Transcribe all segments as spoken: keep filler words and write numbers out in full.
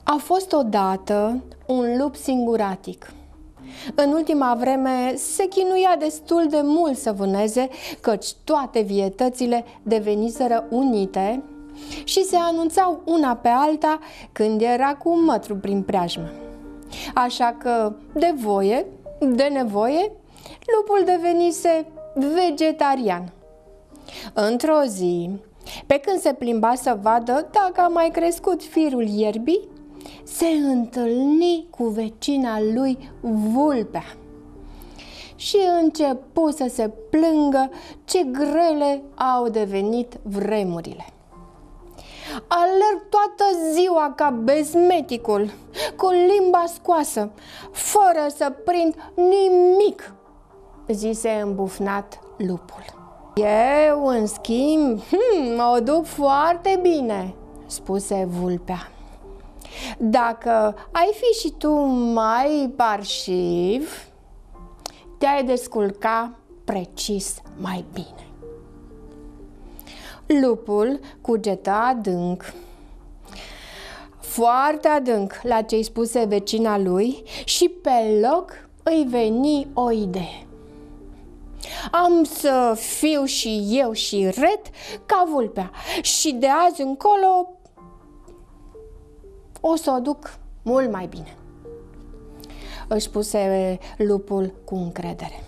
A fost odată un lup singuratic. În ultima vreme se chinuia destul de mult să vâneze, căci toate vietățile deveniseră unite și se anunțau una pe alta când era cu un mătru prin preajmă. Așa că, de voie, de nevoie, lupul devenise vegetarian. Într-o zi, pe când se plimba să vadă dacă a mai crescut firul ierbii, se întâlni cu vecina lui, vulpea, și începu să se plângă ce grele au devenit vremurile. Alerg toată ziua ca bezmeticul, cu limba scoasă, fără să prind nimic, zise îmbufnat lupul. Eu, în schimb, hm, o duc foarte bine, spuse vulpea. Dacă ai fi și tu mai parșiv, te-ai descurca precis mai bine. Lupul cugetă adânc, foarte adânc, la ce-i spuse vecina lui și pe loc îi veni o idee. Am să fiu și eu și ret ca vulpea și de azi încolo o să o duc mult mai bine, își spuse lupul cu încredere.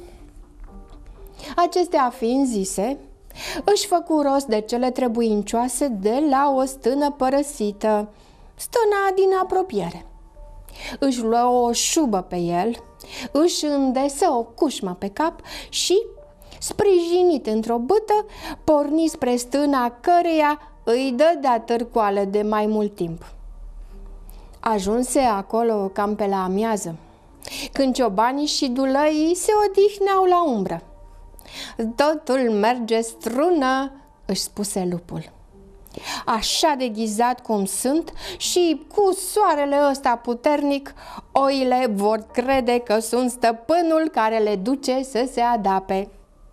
Acestea fiind zise, își făcu rost de cele trebuincioase de la o stână părăsită, stâna din apropiere. Își luă o șubă pe el, își îndesă o cușmă pe cap și, sprijinit într-o bâtă, porni spre stâna căreia îi dădea târcoale de mai mult timp. Ajunse acolo cam pe la amiază, când ciobanii și dulăii se odihneau la umbră. Totul merge strună, își spuse lupul. Așa de ghizat cum sunt și cu soarele ăsta puternic, oile vor crede că sunt stăpânul care le duce să se adape.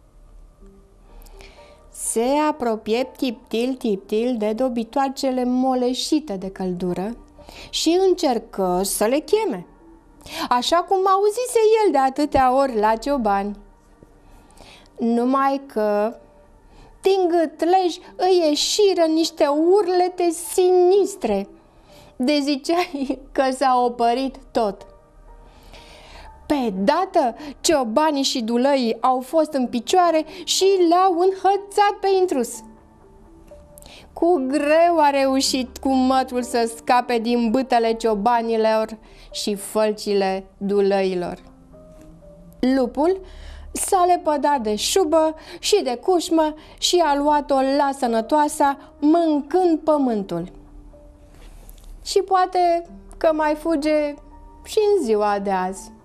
Se apropie tiptil-tiptil de dobitoacele moleșite de căldură și încercă să le cheme, așa cum auzise el de atâtea ori la ciobani. Numai că din gâtlej îi ieșiră niște urlete sinistre, de ziceai că s-a opărit tot. Pe dată, ciobanii și dulăii au fost în picioare și l-au înhățat pe intrus. Cu greu a reușit cu mătrul să scape din bâtele ciobanilor și fălcile dulăilor. Lupul s-a lepădat de șubă și de cușmă și a luat-o la sănătoasa, mâncând pământul. Și poate că mai fuge și în ziua de azi.